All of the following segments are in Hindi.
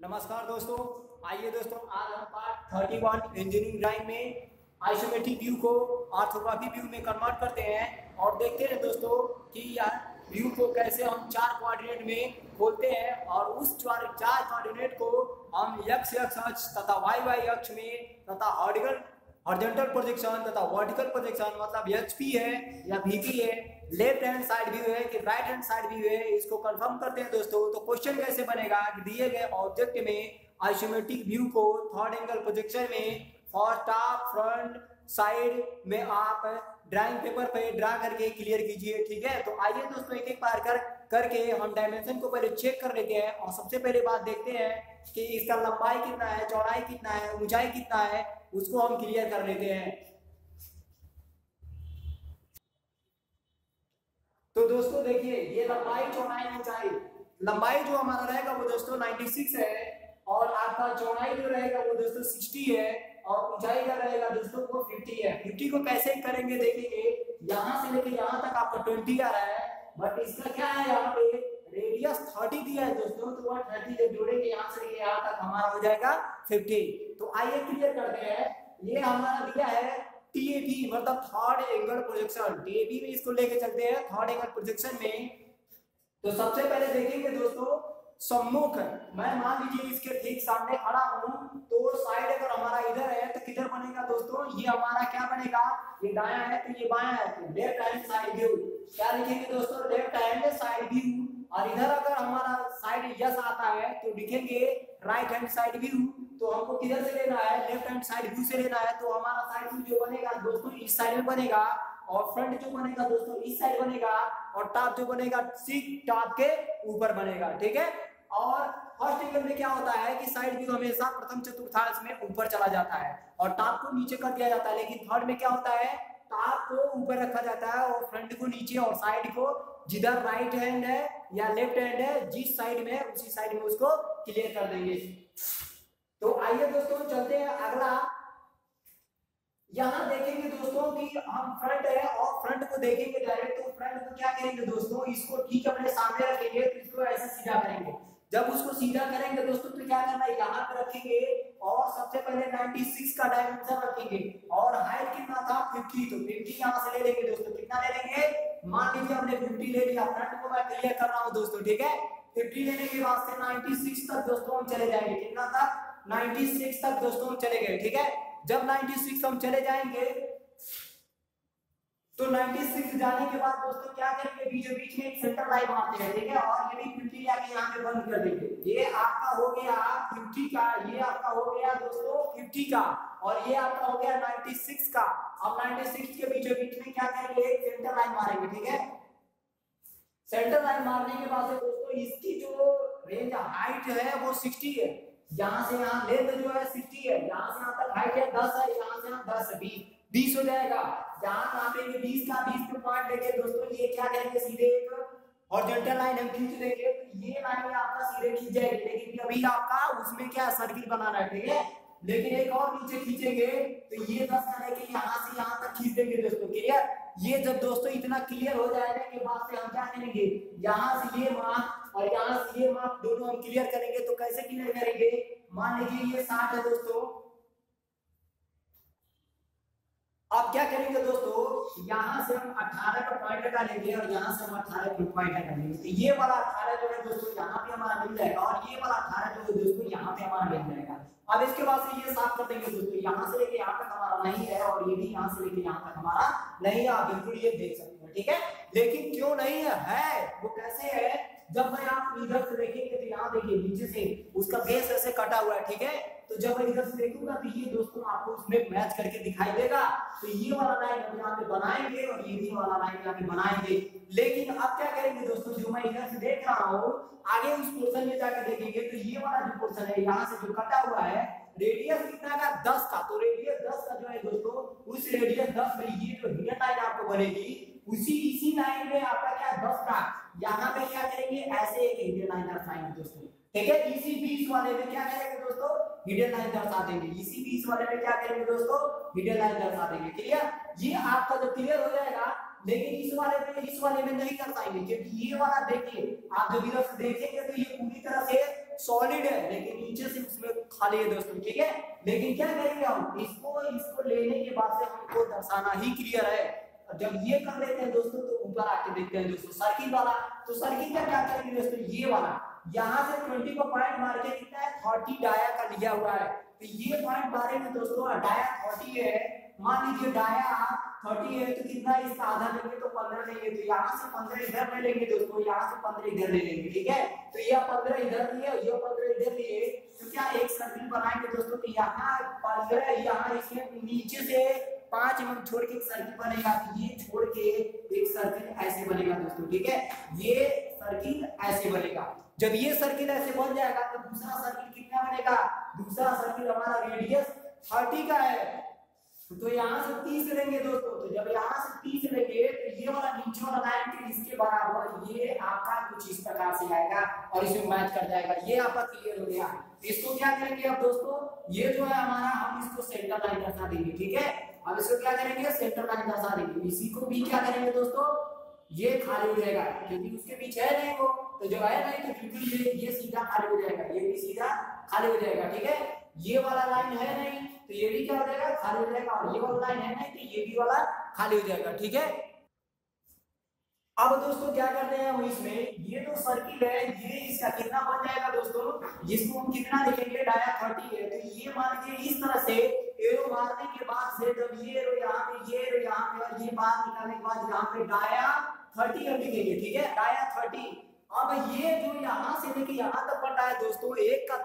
नमस्कार दोस्तों। आइए दोस्तों, आज हम पार्ट 31 इंजीनियरिंग ड्राइंग में आइसोमेट्रिक व्यू को ऑर्थोग्राफिक व्यू में कन्वर्ट करते हैं और देखते हैं दोस्तों कि यह व्यू को कैसे हम चार कोऑर्डिनेट में खोलते हैं और उस चार कोऑर्डिनेट को हम एक्स अक्ष तथा वाई अक्ष में तथा हॉरिजॉन्टल प्रोजेक्शन तथा वर्टिकल प्रोजेक्शन मतलब एचपी है या वीपी है, लेफ्ट हैंड साइड व्यू है कि राइट हैंड साइड व्यू है, इसको कंफर्म करते हैं दोस्तों। तो क्वेश्चन कैसे बनेगा कि दिए गए ऑब्जेक्ट में आइसोमेट्रिक व्यू को थर्ड एंगल प्रोजेक्शन में फॉर टॉप फ्रंट साइड में आप ड्राइंग पेपर पे ड्रा करके क्लियर कीजिए। ठीक है, तो आइए दोस्तों एक एक बार करके हम डायमेंशन को पहले चेक कर लेते हैं और सबसे पहले बात देखते हैं कि इसका लंबाई कितना है, चौड़ाई कितना है, ऊंचाई कितना है, उसको हम क्लियर कर लेते हैं। तो दोस्तों देखिए, ये लंबाई चौड़ाई ऊंचाई, लंबाई जो हमारा रहेगा वो दोस्तों 96 है और आपका चौड़ाई जो रहेगा वो दोस्तों 60 है और ऊंचाई का रहेगा दोस्तों वो 50 है। 50 को कैसे करेंगे देखेंगे, यहां से लेके यहां तक आपका 20 आ रहा है, बट इसका क्या है यहाँ पे रेडियस 30 दिया है दोस्तों, तो वह 30 जब जोड़ेंगे यहाँ से लेके यहाँ तक हमारा हो जाएगा 50। तो आइए क्लियर करते हैं। ये हमारा दिया है टीएपी मतलब थर्ड एंगल प्रोजेक्शन, टीएपी में इसको लेके चलते हैं थर्ड एंगल प्रोजेक्शन में। तो सबसे पहले देखेंगे दोस्तों सम्मुख, मैं मान लीजिए इसके ठीक सामने खड़ा हूं, तो साइड अगर हमारा इधर है तो किधर बनेगा दोस्तों, ये हमारा क्या बनेगा, ये दायां है तो ये बायां है, तो लेफ्ट हैंड साइड व्यू। क्या लिखेंगे दोस्तों, लेफ्ट हैंड साइड व्यू। और इधर अगर हमारा साइड यस आता है तो लिखेंगे राइट हैंड साइड व्यू। तो हमको किधर से लेना है, लेफ्ट हैंड साइड व्यू से लेना है, तो हमारा साइड व्यू जो बनेगा दोस्तों इस साइड में बनेगा और फ्रंट जो बनेगा दोस्तों इस साइड बनेगा और टॉप जो बनेगा ठीक टॉप के ऊपर बनेगा। ठीक है, और फर्स्ट एंगल में क्या होता है कि साइड व्यू हमेशा प्रथम चतुर्थांश में ऊपर चला जाता है और टॉप को नीचे कर दिया जाता है, लेकिन थर्ड में क्या होता है टॉप को ऊपर रखा जाता है और फ्रंट को नीचे और साइड को जिधर राइट हैंड है या लेफ्ट हैंड है जिस साइड में उसी साइड में उसको क्लियर कर देंगे। तो आइए दोस्तों चलते हैं अगला। यहां देखेंगे दोस्तों कि हम फ्रंट है और फ्रंट को देखेंगे डायरेक्ट, तो फ्रंट को क्या करेंगे दोस्तों, इसको ठीक अपने सामने रखेंगे, तो इसको ऐसे सीधा करेंगे। जब उसको सीधा करेंगे दोस्तों तो क्या करना है, यहाँ पे रखेंगे और सबसे पहले 96 का डायमेंशन रखेंगे और हाइट कितना था 50, तो 50 यहाँ से ले लेंगे दोस्तों। कितना ले लेंगे, मान लीजिए हमने 50 ले लिया, फ्रंट को मैं क्लियर कर रहा हूँ दोस्तों। ठीक है, 50 लेने के बाद से 96 तक दोस्तों हम चले जाएंगे। कितना तक, 96 तक दोस्तों हम चले गए। ठीक है, जब 96 हम चले जाएंगे तो 96 जाने के बाद दोस्तों क्या करेंगे, बीचों बीच में एक सेंटर लाइन मारते हैं। ठीक है, और ये भी 50 लाके यहाँ पे बंद कर देंगे। ये आपका हो गया 50 का, ये आपका हो गया दोस्तों 50 का और ये आपका हो गया 96 का। अब 96 के बीचों बीच में क्या करेंगे, एक सेंटर लाइन मारेंगे। ठीक है, सेंटर लाइन मारने के बाद दोस्तों इसकी जो रेंज हाइट है वो 60 है, यहाँ से यहाँ लेंथ जो है 60 है, यहाँ से यहाँ तक हाइट है 10 है, यहाँ से यहाँ 10 है, 20 हो जाएगा। जहां नापेंगे 20 का 20 पे पॉइंट लेके दोस्तों ये क्या करेंगे, सीधे एक हॉरिजॉन्टल लाइन हम खींच देंगे, तो ये लाइन आपका सीधे खींच जाएगी। लेकिन अभी आपका उसमें क्या सर्किल बनाना है। ठीक है, लेकिन एक और नीचे खींचेंगे तो ये 10 का लेके यहाँ से यहाँ तक खींच देंगे दोस्तों। क्लियर, ये जब दोस्तों इतना क्लियर हो जाएगा के बाद से हम क्या करेंगे, यहाँ से ये माप और यहाँ से ये माप दोनों हम क्लियर करेंगे। तो कैसे क्लियर करेंगे, मान लीजिए ये 60 है दोस्तों। अब क्या करेंगे दोस्तों, यहां से हम 18 का पॉइंट लगा लेंगे और यहां से हम 18 का पॉइंट लगा लेंगे, तो ये वाला 18 जो है दोस्तों यहां पे हमारा मिल जाएगा और ये वाला 18 जो है दोस्तों यहां पे हमारा मिल जाएगा। अब इसके बाद से ये साफ कर देंगे दोस्तों, यहां से लेके यहां तक हमारा नहीं है और ये भी यहां से लेके यहां तक हमारा नहीं है, आप बिल्कुल ये देख सकते हैं। ठीक है, लेकिन क्यों नहीं है वो कैसे है, जब मैं आप इधर से देखेंगे तो यहाँ देखिए नीचे से उसका बेस ऐसे कटा हुआ है। ठीक है, तो जब मैं इधर से देखूंगा तो ये दोस्तों आपको उसमें मैच करके दिखाई देगा। तो ये वाला लाइन हम यहाँ पे बनाएंगे और ये भी वाला लाइन यहाँ पे बनाएंगे। लेकिन अब क्या करेंगे दोस्तों, जो मैं इधर से देख रहा हूँ आगे उस पोर्शन में जाकर देखेंगे तो ये वाला जो पोर्शन है यहाँ से जो कटा हुआ है रेडियस कितना का 10 का, तो रेडियस 10 का जो है दोस्तों उस रेडियस 10 में ये जो हिडन लाइन आपको बनेगी इसी लाइन में आपका क्या 10 का, यहाँ पे क्या करेंगे ऐसे एक हिडन लाइन दर्शाएंगे दोस्तों। ठीक है, इसी 20 वाले में क्या करेंगे दोस्तों, हिडन लाइन दर्शा देंगे। इसी 20 वाले में क्या करेंगे दोस्तों, हिडन लाइन दर्शा देंगे। क्लियर, ये आपका जो क्लियर हो जाएगा। लेकिन इस वाले में नहीं कर पाएंगे क्योंकि ये वाला देखिए आप जब इधर से देखेंगे तो ये पूरी तरह से 100 सॉलिड है लेकिन नीचे से उसमें खाली है दोस्तों, ठीक है। लेकिन क्या करेंगे हम इसको लेने के बाद से हमको दर्शाना ही क्लियर है। जब ये कर लेते हैं दोस्तों तो ऊपर आके देखते हैं दोस्तों सर्किल वाला। तो सर्किल का क्या करेंगे दोस्तों, ये वाला यहाँ से 20 को पॉइंट मार के कितना है 30 डाया का लिया हुआ है। तो ये पॉइंट मारेंगे दोस्तों, डाया 30 है, मान लीजिए डाया 30 है तो कितना इसका आधा लेंगे तो 15 लेंगे। तो यहाँ से 15 इधर ले लेंगे दोस्तों, यहाँ से 15 इधर ले लेंगे, ठीक है। तो ये 15 इधर लिए, ये 15 इधर लिए, तो क्या एक सर्किल बनाएंगे दोस्तों। तो यहाँ 15 यहाँ इसमें नीचे से 5 mm छोड़ के एक सर्किल बनेगा। तो ये छोड़ के एक सर्किल ऐसे बनेगा दोस्तों, ठीक है। ये सर्किल ऐसे बनेगा। जब ये सर्किल ऐसे बन जाएगा तो दूसरा सर्किल कितना बनेगा, दूसरा सर्किल हमारा रेडियस 30 का है। तो यहाँ से 30 लेंगे दोस्तों। तो जब यहाँ से 30 लेंगे तो ये वाला नीचे वाला लाइन के इसके बराबर ये आपका कुछ इस प्रकार से आएगा और इसमें मैच कर जाएगा। ये आपका क्लियर हो गया। इसको क्या करेंगे अब दोस्तों, ये जो है हमारा, हम इसको सेंटर लाइन दर्शा देंगे, ठीक है। अब इसको क्या करेंगे, सेंटर लाइन दर्शा देंगे। इसी को भी क्या करेंगे दोस्तों, ये खाली हो जाएगा क्योंकि उसके बीच है नहीं वो, तो जो है नहीं तो बिल्कुल ये सीधा खाली हो जाएगा, ये भी सीधा खाली हो जाएगा, ठीक है। ये वाला लाइन है नहीं तो ये भी क्या हो जाएगा, खाली हो जाएगा। और ये वाला लाइन है नहीं तो ये भी वाला खाली हो जाएगा, ठीक है। अब दोस्तों क्या करते हैं हम इसमें, ये जो सर्किल है ये इसका कितना बन जाएगा दोस्तों, जिसको हम कितना लिखेंगे डाया 30 है। तो ये मान लीजिए इस तरह से एरो मारने के बाद से जब ये एरो यहाँ पे, ये एरो यहाँ पे और ये बात निकालने के बाद यहाँ पे डाया 30 हम लिखेंगे, ठीक है, डाया 30। अब ये जो यहाँ से लेके यहाँ तक बन रहा है दोस्तों,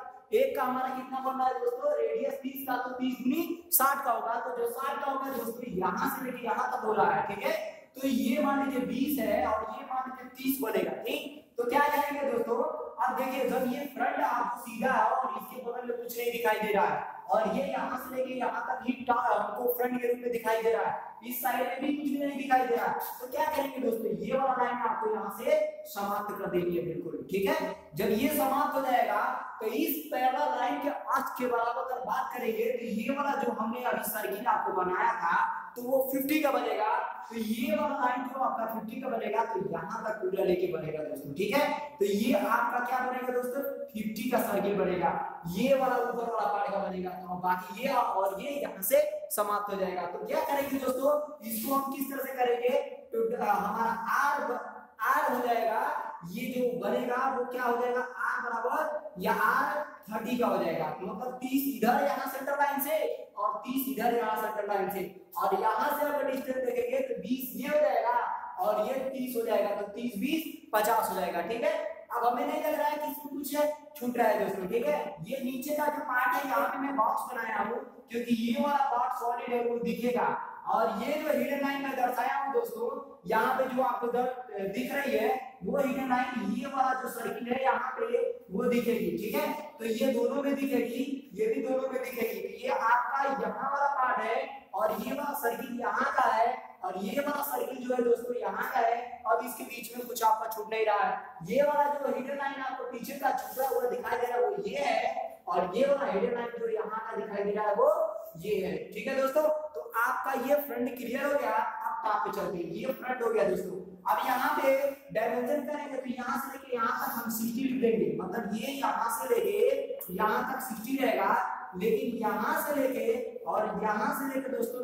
एक का हमारा कितना बन रहा है दोस्तों, रेडियस 30 का, तो 30 गुनी 60 का होगा। तो जो 60 का होगा दोस्तों यहाँ से लेके यहाँ तक हो रहा है, ठीक है। तो ये मान लीजिए 20 है और ये मान लीजिए 30 बनेगा, ठीक। तो क्या करेंगे दोस्तों, अब देखिए जब ये फ्रंट आपको सीधा है और इसके बगल में कुछ नहीं दिखाई दे रहा है और ये यहाँ से लेके यहाँ तक ही हमको फ्रंट के रूप में दिखाई दे रहा है, इस साइड में भी कुछ नहीं दिखाई दे रहा है। तो क्या करेंगे दोस्तों, ये वाला लाइन आपको यहाँ से समाप्त कर देनी है, बिल्कुल ठीक है। जब ये समाप्त हो जाएगा तो इस पैरेलल लाइन के आज के बराबर अगर बात करेंगे तो ये वाला जो हमने अभी सर्किल आपको बनाया था तो वो 50 का बनेगा। तो ये वाला लाइन जो आपका 50 का बनेगा तो यहाँ तक पूरा लेके बनेगा दोस्तों, ठीक है। तो ये आपका क्या बनेगा दोस्तों, 50 का सर्किल बनेगा। ये वाला ऊपर वाला पार्ट का बनेगा, तो बाकी ये और ये यहाँ से समाप्त हो जाएगा। तो क्या करेंगे दोस्तों, इसको हम किस तरह से करेंगे, तो हमारा आर हो जाएगा, ये जो बनेगा वो क्या हो जाएगा, आर बराबर या आर 30 का हो जाएगा। मतलब 30 इधर यहाँ सेंटर लाइन से और 30 इधर यहाँ सेंटर लाइन से, और यहाँ से अगर डिस्टेंस देखेंगे तो 20 ये हो जाएगा और ये 30 हो जाएगा। तो 30 20 50 हो जाएगा, ठीक है। अब हमें नहीं लग रहा है कि इसमें कुछ छूट रहा है दोस्तों, ठीक है। ये नीचे का जो पार्ट है यहाँ पे मैं बॉक्स बनाया हूँ क्योंकि ये वाला पार्ट सॉलिड है वो दिखेगा, और ये जो हिडन लाइन में दर्शाया हूँ दोस्तों, यहाँ पे जो आपको दिख रही है वो हिडन लाइन, ये वाला जो सर्किल है यहाँ पे वो दिखेगी, ठीक है। तो ये दोनों में दिखेगी, ये भी दोनों में दिखेगी। तो ये आपका यहाँ वाला पार्ट है और ये वाला सर्किल यहाँ का है और ये वाला सर्किल जो है दोस्तों यहाँ का है। अब इसके बीच में कुछ आपका छूट नहीं रहा है। ये वाला जो हिडन लाइन आपको पीछे का छूटा हुआ दिखाई दे रहा है वो ये है, और ये वाला हिडन लाइन जो यहाँ का दिखाई दे रहा है वो ये है, ठीक है दोस्तों। तो आपका ये फ्रंट क्लियर हो गया। अब टॉप पे चलते हैं, ये फ्रंट हो गया दोस्तों। अब यहाँ पे डायमेंशन करेंगे तो यहाँ से लेके यहाँ तक हम 60 लिख देंगे, मतलब ये यहाँ से लेके यहाँ तक 60 रहेगा, लेकिन यहाँ से लेके और यहाँ से लेके दोस्तों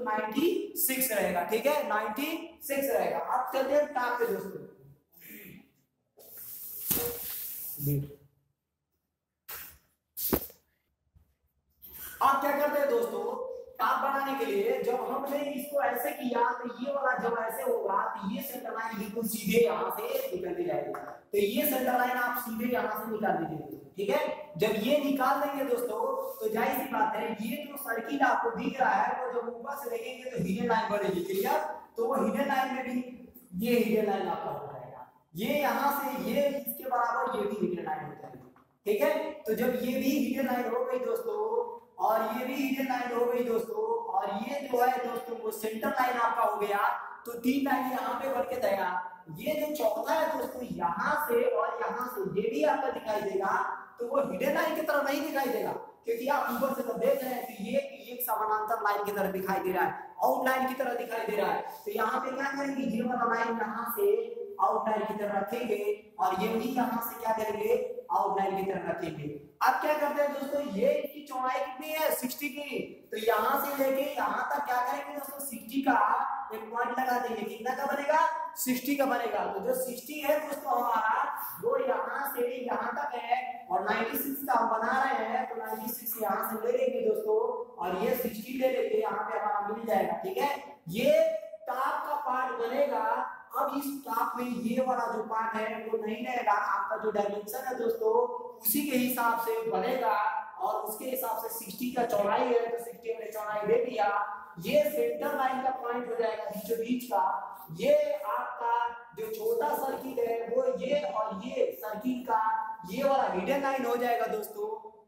96 रहेगा, ठीक है, 96 रहेगा। अब चलते हैं टॉप पे दोस्तों। आप क्या करते हैं दोस्तों, टॉप बनाने के लिए जब हमने इसको ऐसे किया तो ये वाला जब ऐसे होगा तो ये सेंटर लाइन बिल्कुल सीधे यहाँ से निकलती जाएगी। तो ये सेंटर लाइन आप सीधे यहाँ से निकाल दीजिए, ठीक है। जब ये निकाल देंगे दोस्तों तो जाहिर सी बात है ये जो सर्किल आपको दिख रहा है वो जब ऊपर से देखेंगे तो हिडन लाइन बनेगी, क्लियर। तो वो हिडन लाइन में भी ये हिडन लाइन आपका हो जाएगा, ये यहाँ से ये इसके बराबर ये भी हिडन लाइन हो जाएगी, ठीक है। तो जब ये भी हिडन लाइन हो गई दोस्तों और ये भी हिडन लाइन हो गई दोस्तों, और ये जो है दोस्तों वो सेंटर लाइन आपका हो गया। तो 3 लाइन यहाँ पे बढ़ के देगा। ये जो चौथा है दोस्तों यहाँ से और यहाँ से ये भी आपका दिखाई देगा, तो वो हिडन लाइन की तरह नहीं दिखाई देगा क्योंकि आप ऊपर से तो देख रहे हैं कि ये एक समानांतर लाइन की तरह दिखाई दे रहा है, आउटलाइन की तरह दिखाई दे रहा है। तो यहाँ पे क्या करेंगे, ये वाला लाइन यहाँ से आउटलाइन की तरह रखेंगे और ये भी यहाँ से क्या करेंगे आउटलाइन की तरह रखेंगे। अब क्या करते हैं दोस्तों, ये इसकी चौड़ाई कितनी है 60 की, तो यहाँ से लेके यहाँ तक क्या करेंगे दोस्तों 60 का एक पॉइंट लगा देंगे। कितना का बनेगा 60 का बनेगा। तो जो 60 है दोस्तों हमारा वो यहाँ से यहाँ तक है और 96 का हम बना रहे हैं, तो 96 यहाँ से ले लेंगे दोस्तों और ये 60 ले लेंगे, यहाँ पे हमारा मिल जाएगा। ठीक है, ये टॉप का पार्ट बनेगा। अब इस टॉप में ये वाला जो पार्ट है वो नहीं रहेगा, आपका जो डायमेंशन है दोस्तों उसी के हिसाब से बनेगा और उसके हिसाब से 60 का चौड़ाई है तो 60 हमने चौड़ाई दे दिया। ये सेंटर लाइन का पॉइंट हो जाएगा बीचों बीच का। ये आपका जो छोटा सर्किल है वो ये और ये सर्किल का ये वाला हिडन लाइन हो जाएगा दोस्तों।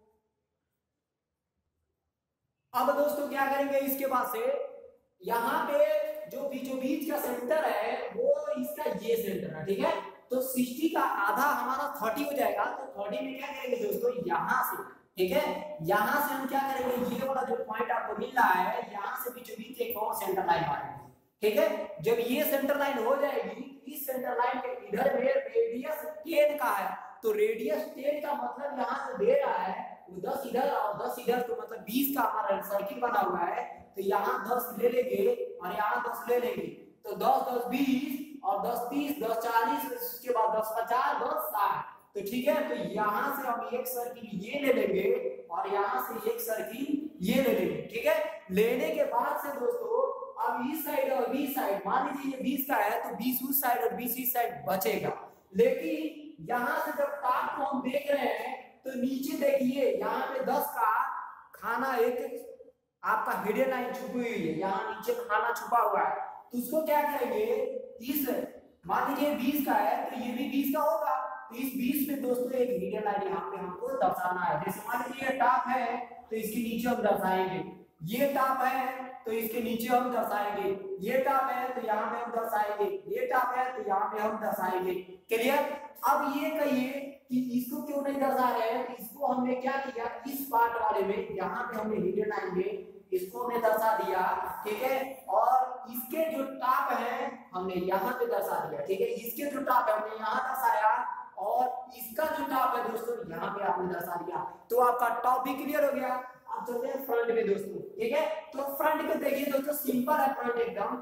अब दोस्तों क्या करेंगे, इसके बाद से यहाँ पे जो बीचों बीच का सेंटर है वो इसका ये सेंटर है। ठीक है, तो 60 का आधा हमारा 30 हो जाएगा। तो 30 में क्या करेंगे दोस्तों यहाँ से, ठीक है, यहाँ से हम क्या करेंगे ये वाला जो पॉइंट आपको मिल रहा है यहाँ से बीचों बीच एक और सेंटर लाइन मारेंगे। ठीक है, जब ये सेंटर लाइन हो जाएगी, इस सेंटर लाइन के इधर में रेडियस 10 का है, तो रेडियस 10 का मतलब यहाँ से दे रहा है वो 10 इधर और 10 इधर, तो मतलब 20 का हमारा सर्किल बना हुआ है। तो यहाँ 10 ले लेंगे और यहाँ 10 ले लेंगे, तो 10 10 20 और 10 30 10 40, उसके बाद 10 50 10 60। तो ठीक है, तो यहाँ से हम एक सर्किल ये ले लेंगे और यहाँ से एक सर्किल ये ले लेंगे। ठीक है, लेने के बाद से दोस्तों अब इस साइड और बीस साइड, मान लीजिए ये 20 का है तो 20 उस साइड और 20 इस साइड बचेगा। लेकिन यहाँ से जब टॉप को हम देख रहे हैं तो नीचे देखिए यहाँ पे 10 का खाना एक आपका हिडन लाइन छुपी हुई है, यहाँ नीचे खाना छुपा हुआ है। तो उसको क्या करेंगे, इस मान लीजिए 20 का है तो ये भी 20 का होगा, तो इस 20 में दोस्तों एक हिडन लाइन यहाँ पे हमको दर्शाना है। जैसे मान लीजिए ये टॉप है तो इसके नीचे हम दर्शाएंगे, ये टॉप है तो इसके नीचे हम दर्शाएंगे, ये टॉप है तो यहाँ पे हम दर्शाएंगे, ये टॉप है तो यहाँ पे हम दर्शाएंगे। क्लियर? अब ये कहिए कि इसको क्यों नहीं दर्शा रहे हैं, तो इसको हमने क्या किया, इस पार्ट वाले में यहाँ पे हमने हिडन लाइन में इसको हमने दर्शा दिया। ठीक है, और इसके जो टॉप है हमने यहाँ पे दर्शा दिया। ठीक है, इसके जो टॉप है हमने यहाँ दर्शाया और इसका जो टॉप है दोस्तों यहाँ पे आपने दर्शा दिया। तो आपका टॉप भी क्लियर हो गया। अब चलते हैं फ्रंट में दोस्तों। ठीक है, तो फ्रंट में देखिए दोस्तों सिंपल है फ्रंट एकदम।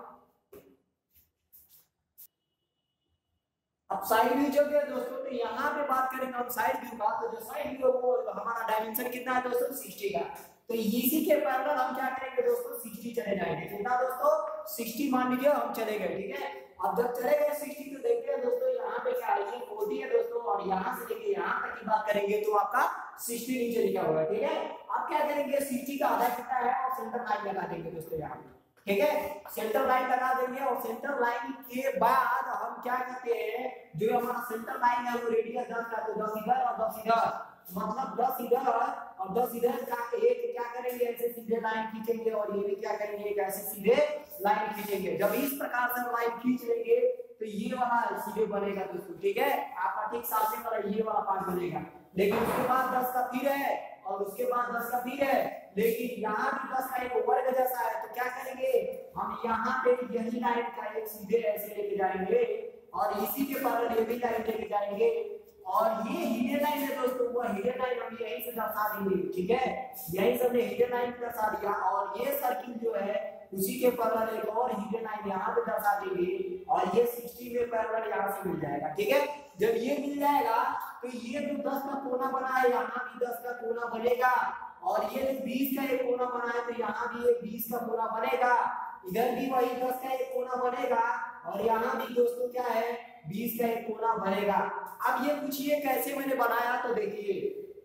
अब साइड व्यू चलते हैं दोस्तों, तो यहाँ पे बात करेंगे हम साइड व्यू का। तो जो साइड व्यू वो हमारा डायमेंशन कितना है दोस्तों 60 का। तो इसी के पैरेलल हम क्या करेंगे दोस्तों 60 चले जाएंगे। कितना दोस्तों 60 मान लीजिए हम चले गए। ठीक है, अब जब चले गए 60 तो देखते हैं दोस्तों यहाँ पे क्या है, ये 40 है दोस्तों और यहाँ से लेके यहाँ तक की बात करेंगे तो आपका 60 नीचे लिखा हुआ है। ठीक है, अब क्या करेंगे 60 का आधा कितना है और सेंटर लाइन लगा देंगे दोस्तों यहाँ पे। ठीक है, सेंटर लाइन लगा देंगे और सेंटर लाइन के बाद हम क्या करते हैं, जो हमारा सेंटर लाइन है वो रेडियस 10 का, तो 10 इधर और 10 इधर, मतलब 10 इधर और 10 इधर का एक क्या करेंगे ऐसे सीधे लाइन खींचेंगे और ये भी क्या करेंगे एक ऐसे सीधे लाइन खींचेंगे। जब इस प्रकार से लाइन खींच लेंगे तो ये वाला सीधे बनेगा दोस्तों। ठीक है, आपका ठीक सामने वाला ये वाला पार्ट बनेगा। लेकिन उसके बाद 10 का फिर है और उसके बाद 10 का फिर है, लेकिन यहाँ भी 10 का एक वर्ग जैसा है। तो क्या करेंगे हम यहाँ पे यही लाइन का एक सीधे ऐसे लेके जाएंगे और इसी के पैरेलल ये भी लाइन लेके जाएंगे और ये हिडन लाइन है दोस्तों, वो हिडन लाइन हम यहीं से दर्शा देंगे। ठीक है, यहीं से हमने हिडन लाइन दर्शा दिया और ये सर्किल जो है उसी के पैरेलल एक और हिडन लाइन यहाँ पे दर्शा देंगे और ये 60 में पैरेलल यहाँ से मिल जाएगा। ठीक है, जब ये मिल जाएगा तो ये जो 10 का कोना बना है यहाँ भी 10 का कोना बनेगा और ये जो 20 का एक कोना बना है तो यहाँ भी एक 20 का कोना बनेगा, इधर भी वही 10 का एक कोना बनेगा और यहाँ भी दोस्तों क्या है 20 का एक कोना बनेगा। अब ये पूछिए कैसे मैंने बनाया, तो देखिए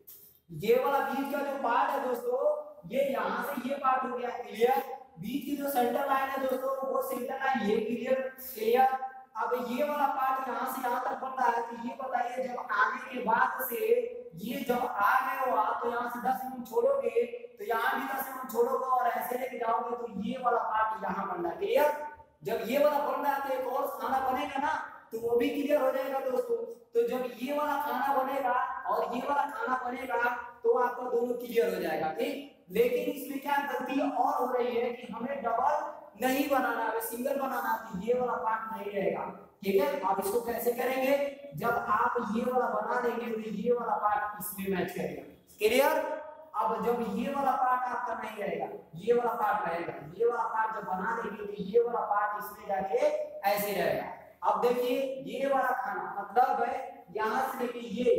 ये वाला बीच का जो पार्ट है दोस्तों ये यहाँ से ये पार्ट हो गया क्लियर। बीच की जो सेंटर लाइन है दोस्तों वो सेंटर लाइन ये क्लियर। अब ये वाला पार्ट यहाँ से यहाँ तक बन रहा है, तो ये बताइए जब आने के बाद से ये जब आ गए हो आप तो यहाँ से 10 mm छोड़ोगे तो यहाँ भी 10 mm छोड़ोगे और ऐसे लेके जाओगे तो ये वाला पार्ट यहाँ बन रहा है क्लियर। जब ये वाला बन रहा है तो एक और खाना बनेगा ना, तो वो भी क्लियर हो जाएगा दोस्तों। तो जब ये वाला खाना बनेगा और ये वाला खाना बनेगा तो आपका दोनों क्लियर हो जाएगा। ठीक, लेकिन इसमें क्या गलती और हो रही है कि हमें डबल नहीं बनाना है, सिंगल बनाना है तो ये वाला पार्ट नहीं रहेगा। ठीक है, आप इसको कैसे करेंगे, जब आप ये वाला बना देंगे तो ये वाला पार्ट इसमें मैच करेगा। क्लियर। अब जब ये वाला पार्ट आपका नहीं रहेगा, ये वाला पार्ट रहेगा, ये वाला पार्ट जब बना देंगे तो ये वाला पार्ट इसमें जाके ऐसे रहेगा। अब देखिए ये वाला खाना मतलब है यहां से लेके ये।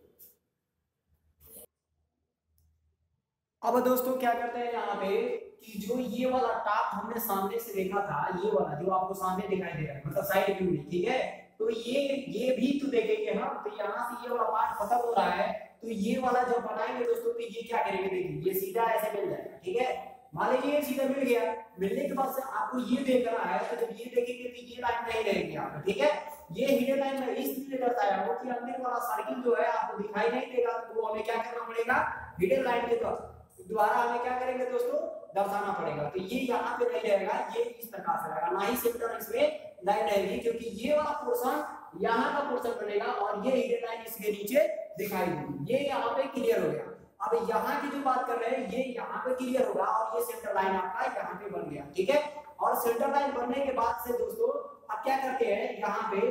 अब दोस्तों क्या करते हैं यहाँ पे कि जो ये वाला टॉप हमने सामने से देखा था, ये वाला जो आपको सामने दिखाई दे रहा है मतलब साइड व्यू में, ठीक है, तो ये भी तो देखेंगे हम। तो यहाँ से ये वाला पार्ट खत्म हो रहा है, तो ये वाला जब बनाएंगे दोस्तों तो ये क्या करेंगे, देखिए ये सीधा ऐसे मिल जाएगा। ठीक है, मान लीजिए ये सीधा मिल गया, मिलने के बाद से आपको ये देख रहा है, तो जब ये देखेंगे तो ये लाइन नहीं रहेगी यहाँ पे। ठीक है, ये हिडन लाइन में इसलिए दर्शाया वो कि अंदर वाला सर्किल जो है आपको दिखाई नहीं देगा, तो हमें क्या करना पड़ेगा, हिडन लाइन के द्वारा हमें क्या करेंगे दोस्तों, दर्शाना पड़ेगा। तो ये यहाँ पे नहीं रहेगा, ये इस प्रकार से रहेगा, ना ही सेंटर इसमें लाइन रहेगी, क्योंकि ये वाला पोर्शन यहाँ का पोर्शन बनेगा और ये हिडन लाइन इसके नीचे दिखाई देगी। ये यहाँ पे क्लियर हो गया। अब यहाँ की जो बात कर रहे हैं ये यहाँ पे क्लियर होगा और ये सेंटर लाइन आपका यहाँ पे बन गया। ठीक है, और सेंटर लाइन बनने के बाद से दोस्तों अब क्या करते हैं यहाँ पे,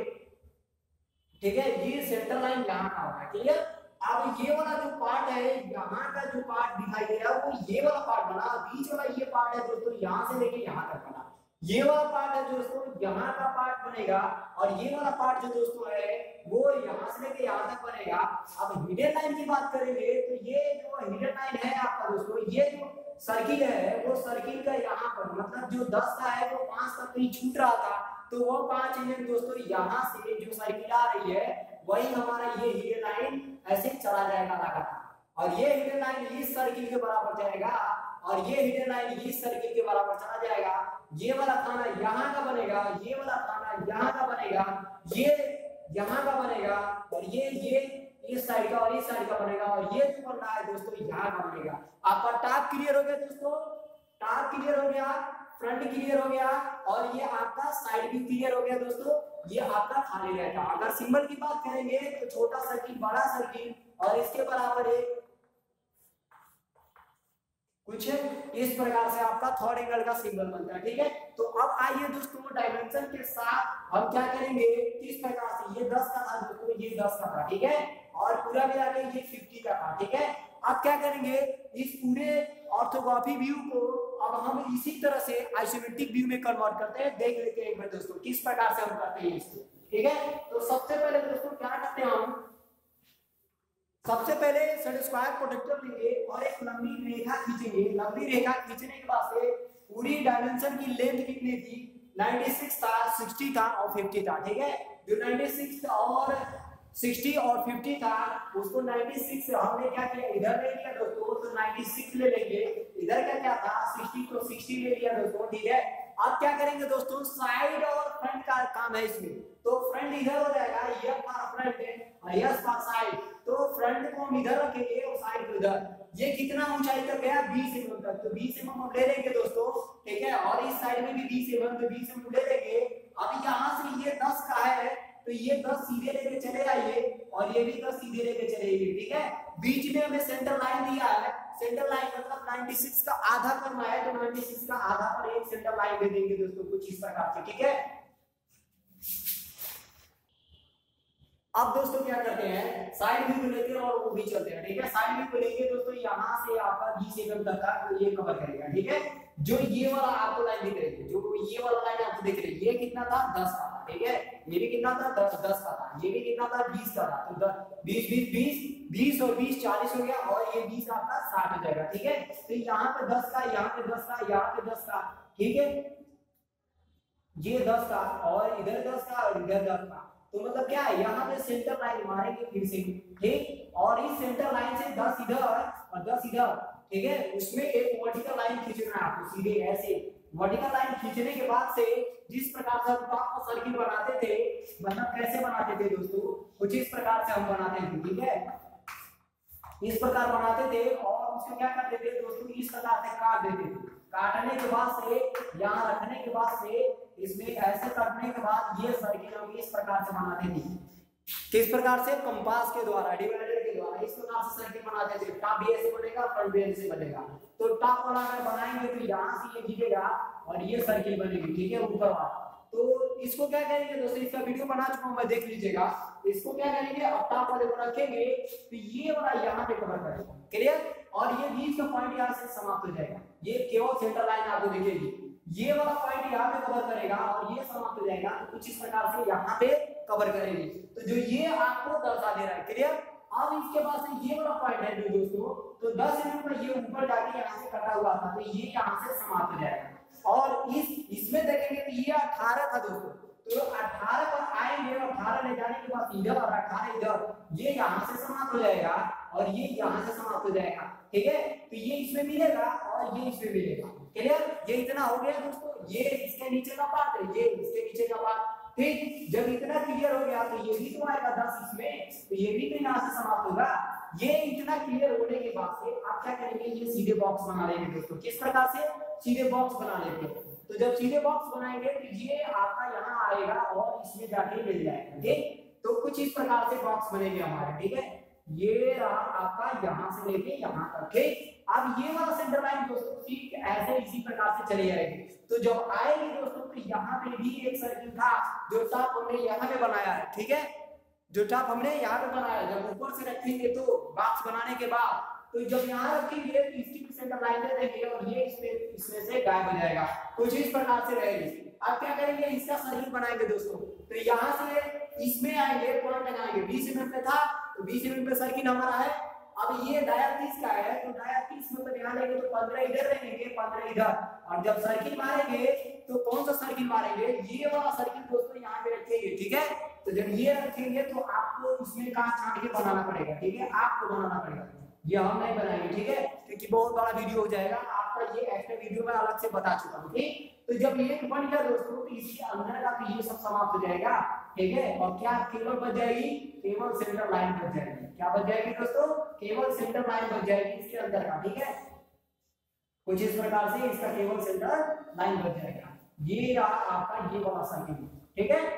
ठीक है, ये सेंटर लाइन यहाँ का होगा। क्लियर। अब ये वाला जो पार्ट है, यहाँ का जो पार्ट दिखाई दे रहा है वो ये वाला पार्ट बना, बीच वाला ये पार्ट है दोस्तों यहाँ से लेके यहाँ तक बना, ये वाला पार्ट है दोस्तों यहाँ का पार्ट बनेगा, और ये वाला पार्ट जो दोस्तों है वो यहाँ से लेके यहाँ तक बनेगा। अब हिडन लाइन की बात करेंगे तो ये जो हिडन लाइन है आपका दोस्तों, ये जो सर्किल है वो सर्किल का यहाँ पर मतलब जो 10 का है वो 5 तक कहीं छूट रहा था, तो वो 5 mm दोस्तों यहाँ से जो सर्किल आ रही है वही हमारा ये हिडन लाइन ऐसे चला जाएगा लगातार, और ये हिडन लाइन इस सर्किल के बराबर जाएगा, और ये हिडन लाइन इस सर्किल के बराबर चला जाएगा। ये वाला खाना यहाँ का बनेगा, ये वाला खाना यहाँ का बनेगा, ये यहाँ का बनेगा, और ये इस साइड का और इस साइड का बनेगा, और ये जो बन रहा है दोस्तों यहाँ का बनेगा। आपका टॉप क्लियर हो गया दोस्तों, टॉप क्लियर हो गया, फ्रंट क्लियर हो गया, और ये आपका साइड भी क्लियर हो गया दोस्तों। ये आपका खाली रहता। अगर सिंबल की बात करेंगे तो छोटा सर्किल, बड़ा सर्किल, और इसके बराबर एक कुछ इस प्रकार से आपका थर्ड एंगल का सिंबल बनता है। ठीक है, तो अब आइए दोस्तों डायमेंशन के साथ हम क्या करेंगे, किस प्रकार से, ये 10 का था दोस्तों, ये 10 का था। ठीक है, और पूरा मिला के ये 50 का था। ठीक है, अब क्या करेंगे, इस पूरे ऑर्थोग्राफी व्यू को अब हम इसी तरह से आइसोमेट्रिक व्यू में कन्वर्ट करते हैं। देख लेते हैं एक बार दोस्तों किस प्रकार से हम करते हैं इसको। ठीक है, तो सबसे पहले दोस्तों क्या करते हैं हम, सबसे पहले सेट स्क्वायर प्रोटेक्टर लेंगे और एक लंबी रेखा खींचेंगे। लंबी रेखा खींचने के बाद से पूरी डायमेंशन की लेंथ कितनी थी, 96 था, 60 था और 50 था। ठीक है, जो 96 और 60 और 50 था उसको 96 से हमने क्या किया, इधर ले लिया दोस्तों, तो 96 ले लेंगे, इधर का क्या था 60, तो 60 ले लिया दोस्तों। ठीक है, अब क्या करेंगे दोस्तों, साइड और फ्रंट का काम है इसमें, तो फ्रंट इधर हो जाएगा, ये हमारा फ्रंट है और ये हमारा साइड, तो फ्रंट को हम इधर रखेंगे और साइड को इधर। ये कितना ऊंचाई तक गया, 20 mm तक, तो 20 mm हम ले लेंगे दोस्तों। ठीक है, और इस साइड में भी 20 mm, तो 20 mm ले लेंगे। अब यहाँ से ये 10 का है तो ये 10 सीधे लेके चले आइए, और ये भी 10 सीधे लेके चले आइए। ठीक है, बीच में हमें सेंटर लाइन दिया है, सेंटर लाइन मतलब 96 का आधा करना है, तो 96 का आधा पर एक सेंटर लाइन दे देंगे दोस्तों, कुछ इस प्रकार से। ठीक है, अब दोस्तों क्या करते हैं, साइड व्यू को लेते हैं और वो भी चलते हैं। ठीक है, साइड व्यू को लेंगे दोस्तों, यहाँ से आपका 20 mm तक का ये कवर करेगा। ठीक है, जो ये वाला आपको लाइन दिख रही है, जो ये वाला लाइन आपको दिख रही है, ये कितना था, 10 का था। ठीक है, ये भी कितना था, 10 का था, ये भी कितना था, 20 का था, तो 20 20 20 20 और 20 40 हो गया, और ये 20 आपका 60 हो जाएगा। ठीक है, तो यहाँ पे 10 का, यहाँ पे 10 का, यहाँ पे 10 का। ठीक है, ये 10 का और इधर 10 का और इधर 10 का, तो मतलब क्या है, यहाँ पे सेंटर लाइन मारेंगे फिर से। ठीक, और इस सेंटर लाइन से 10 इधर और 10 इधर। ठीक है, उसमें एक वर्टिकल लाइन खींचना है आपको, सीधे ऐसे वर्टिकल लाइन खींचने के बाद से जिस प्रकार से हम टॉप का सर्किल बनाते थे, मतलब कैसे बनाते थे दोस्तों, कुछ इस प्रकार से हम बनाते थे। ठीक है, इस प्रकार बनाते थे और उसको क्या करते थे दोस्तों, इस प्रकार से काट देते थे। काटने के बाद से यहाँ रखने के बाद से इसमें ऐसे काटने के बाद ये सर्किल हम इस प्रकार से बनाते थे। किस प्रकार से, कंपास के द्वारा, डिवाइडर के द्वारा इस प्रकार से सर्किल बनाते थे। टॉप भी ऐसे बनेगा, फ्रंट भी ऐसे बनेगा। तो टॉप वाला अगर बनाएंगे तो यहाँ से ये गिरेगा और ये सर्किल बनेगी, ठीक है, ऊपर वाला। तो इसको क्या करेंगे दोस्तों, इसका वीडियो बना चुका हूं मैं, देख लीजिएगा। इसको क्या करेंगे, अब टॉप वाले को रखेंगे तो ये वाला यहाँ पे कवर करेगा, क्लियर। और ये बीच का पॉइंट यहाँ से समाप्त हो जाएगा, ये केवल सेंटर लाइन आपको दिखेगी, ये वाला पॉइंट यहाँ पे कवर करेगा और ये समाप्त हो जाएगा। तो कुछ इस प्रकार से यहाँ पे कवर करेंगे, तो जो ये आपको दर्शा दे रहा है, क्लियर। अब इसके बाद से ये वाला पॉइंट है जो दोस्तों, तो 10 mm पर ये ऊपर जाके यहाँ से कटा हुआ था, तो ये यहाँ से समाप्त हो जाएगा। और इसमें देखेंगे तो ये 18 था दोस्तों, तो 18 पर आएंगे, 18 ले जाने के बाद इधर और 18 इधर, ये यहाँ से समाप्त हो जाएगा और ये यहाँ से समाप्त हो जाएगा, ठीक है। तो ये इसमें मिलेगा और ये इसमें मिलेगा, क्लियर। ये इतना हो गया दोस्तों, ये इसके नीचे का पार्ट है, ये इसके नीचे का पार्ट, ठीक। जब इतना क्लियर हो गया तो ये भी तो आएगा 10 इसमें, तो ये भी तो यहाँ से समाप्त होगा। ये इतना क्लियर होने के बाद से आप क्या करेंगे, ये सीधे बॉक्स बना लेंगे दोस्तों। किस प्रकार से, सीधे बॉक्स बना लेंगे। तो जब सीधे बॉक्स बनाएंगे तो ये आपका यहाँ आएगा और इसमें जाके मिल जाएगा, ठीक। तो कुछ इस प्रकार से बॉक्स बनेंगे हमारे, ठीक है। ये रहा आपका यहाँ से लेके यहाँ तक, ठीक। अब ये वाला सेंटर लाइन दोस्तों ठीक ऐसे इसी प्रकार से चली जाएगी। तो जब आएगी दोस्तों तो यहाँ पे भी एक सर्किल था जो टॉप हमने यहाँ पे बनाया है, ठीक है, जो टॉप हमने यहाँ पे बनाया है। जब ऊपर से रखेंगे तो बॉक्स बनाने के बाद, तो जब यहाँ रखेंगे तो इसकी भी सेंटर लाइन दे देंगे और ये इसमें से गायब हो जाएगा, कुछ इस प्रकार से रहेगी। अब क्या करेंगे, इसका सर्किल बनाएंगे दोस्तों। तो यहाँ से इसमें आएंगे, पॉइंट लगाएंगे, 20 mm पे था तो 20 mm पे सर्किल हमारा है। अब ये डाया 30 का है, तो डाया 30 मतलब यहाँ लेंगे तो 15 इधर रहेंगे, 15 इधर। और जब सर्किल मारेंगे तो कौन सा सर्किल मारेंगे, ये वाला सर्किल दोस्तों यहाँ पे रखेंगे, ठीक है। तो जब ये रखेंगे तो आपको इसमें कहाँ छांट के बनाना पड़ेगा, ठीक है, आपको बनाना पड़ेगा, ये हम नहीं बनाएंगे, ठीक है, क्योंकि बहुत बड़ा वीडियो हो जाएगा। आपका ये एक्स्ट्रा वीडियो में अलग से बता चुका हूँ, ठीक। तो जब ये बन गया दोस्तों तो इसके अंदर का तो ये सब समाप्त हो जाएगा, ठीक है। और क्या केवल बच जाएगी, केवल सेंटर लाइन बच जाएगी। क्या बच जाएगी दोस्तों, केवल सेंटर लाइन बच जाएगी इसके अंदर का, ठीक है। कुछ इस प्रकार से इसका केवल सेंटर लाइन बच जाएगा। ये रहा आपका ये वाला सर्किल, ठीक है,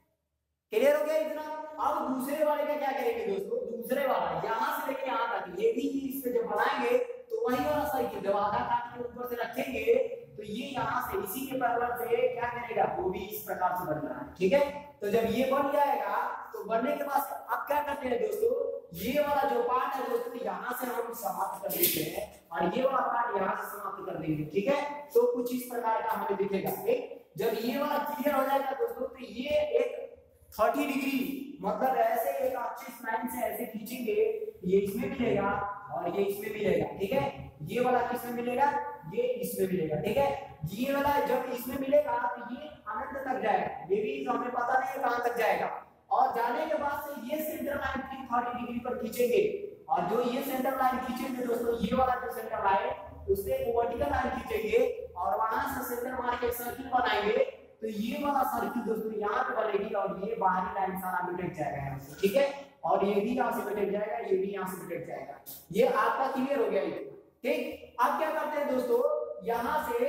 क्लियर हो गया इतना। अब दूसरे वाले का क्या करेंगे दोस्तों, दूसरे वाला यहाँ से लेके यहाँ तक, ये भी इस पे जब बनाएंगे तो वही वाला सर्किल जब आधा काट के ऊपर से रखेंगे तो ये यहाँ से इसी के पैरेलल से क्या करेगा, वो भी इस प्रकार से बन रहा है, ठीक है। तो जब ये बन जाएगा तो बनने के बाद अब क्या करते हैं दोस्तों, ये वाला जो पार्ट है दोस्तों यहाँ से हम समाप्त कर देते हैं और ये वाला पार्ट यहाँ से समाप्त कर देंगे, ठीक है। तो कुछ इस प्रकार का हमें दिखेगा, ठीक। जब ये वाला क्लियर हो जाएगा दोस्तों तो ये एक 30 डिग्री मतलब ऐसे एक अच्छी लाइन से ऐसे खींचेंगे, ये इसमें मिलेगा और ये इसमें मिलेगा, ठीक है। ये वाला किसमें मिलेगा, ये इसमें मिलेगा, ठीक है। ये वाला जब इसमें मिलेगा तो ये अनंत तक जाएगा, ये भी हमें पता नहीं है कहां तक जाएगा। और जाने के बाद से ये सेंटर लाइन 30 डिग्री पर खींचेंगे और जो ये सेंटर लाइन खींचेंगे दोस्तों, ये वाला जो सेंटर लाइन उससे वर्टिकल लाइन खींचेंगे और वहां से सेंटर मार के सर्किल बनाएंगे। तो ये वाला सर्किल दोस्तों यहाँ पे बनेगी और ये बाहरी लाइन सारा मिट जाएगा यहाँ से, ठीक है। और ये भी यहाँ से मिट जाएगा, ये भी यहाँ से मिट जाएगा। ये आपका क्लियर हो गया, ठीक। अब क्या करते हैं दोस्तों, यहाँ से,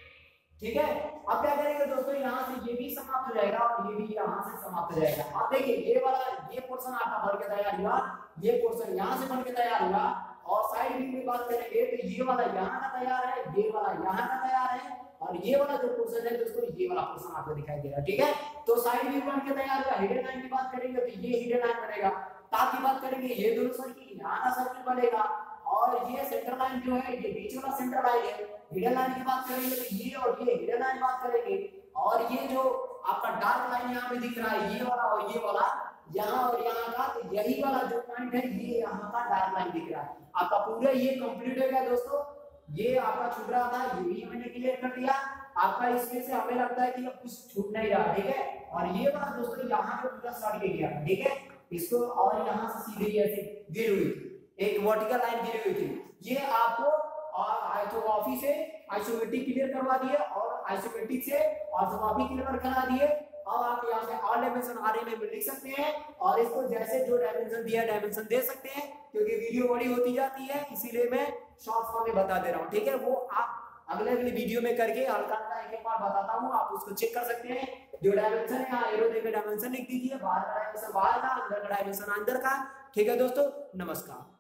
ठीक है, अब क्या करेंगे दोस्तों, यहाँ से ये भी समाप्त हो जाएगा और ये भी यहाँ से समाप्त हो जाएगा। अब देखिए ये वाला ये पोर्शन आपका बन के तैयार हुआ, ये पोर्शन यहाँ से बन के तैयार हुआ। और साइड व्यू की बात करेंगे तो ये वाला यहाँ का तैयार है, ये वाला यहाँ का तैयार है और ये वाला जो पोर्शन है दोस्तों, ये वाला पोर्शन आपको दिखाई दे रहा है, ठीक है। तो साइड व्यू बन के तैयार हुआ। हिडन लाइन की बात करेंगे तो ये हिडन लाइन बनेगा। टॉप की बात करेंगे, ये दोनों सर्किल, यहाँ का सर्किल बनेगा और ये सेंटर लाइन जो है ये बीच वाला सेंटर लाइन है। हिडन लाइन की बात करेंगे तो ये और ये हिडन लाइन बात करेंगे। और ये जो आपका डार्क लाइन यहाँ पे दिख रहा है, ये वाला और ये वाला, यहाँ और यहाँ का, तो यही वाला जो पॉइंट है ये यहाँ का डार्क लाइन दिख रहा है। आपका पूरा ये कंप्लीट हो गया दोस्तों। ये आपका छूट रहा था, ये भी मैंने क्लियर कर दिया। आपका इसमें से हमें लगता है कि अब कुछ छूट नहीं रहा, ठीक है। और ये वाला दोस्तों यहाँ पे पूरा सट के गया, ठीक है। इसको और यहाँ से सीधे ऐसे गिर हुई एक वर्टिकल लाइन गिरी हुई थी, ये आपको ऑर्थोग्राफी से आइसोमेट्रिक क्लियर करवा दिए और आइसोमेट्रिक से ऑर्थोग्राफी क्लियर करा दिए। अब आप यहाँ से ऑल डायमेंशन आर में लिख सकते हैं और इसको जैसे जो डायमेंशन दिया डायमेंशन दे सकते हैं, क्योंकि वीडियो बड़ी होती जाती है इसीलिए मैं शॉर्ट फॉर्म में बता दे रहा हूँ, ठीक है। वो आप अगले वीडियो में करके हल्का एक एक बार बताता हूँ, आप उसको चेक कर सकते हैं। जो डायमेंशन है यहाँ एरो देकर डायमेंशन लिख दीजिए, बाहर का डायमेंशन बाहर का, अंदर का डायमेंशन अंदर का, ठीक है दोस्तों। नमस्कार।